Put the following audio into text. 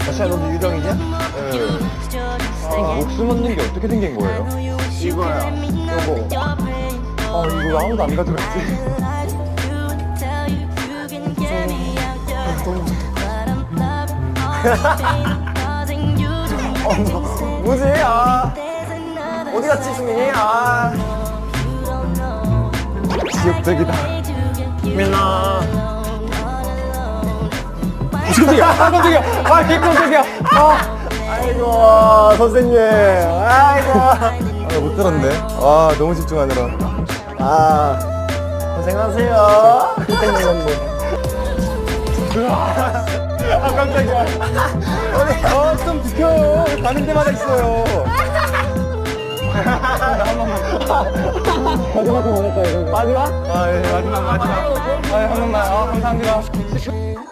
아시아 너도 유령이냐? 네. 목숨 얻는 게 어떻게 생긴 거예요? 이거야. 요거. 이거 아무도 안 가져갔지? 뭐지? 아. 어디 갔지, 수민이? 아. 지역적이다. 민아. 깜짝이야! 깜짝이야! 개깜짝이야! 아이고, 선생님. 아이고. 못 들었네. 너무 집중하느라. 고생하세요. 깜짝이야. 좀 비켜요. 가는 데마다 있어요. 마지막에 원할까요? 마지막? 예, 마지막. 한 번만. 감사합니다.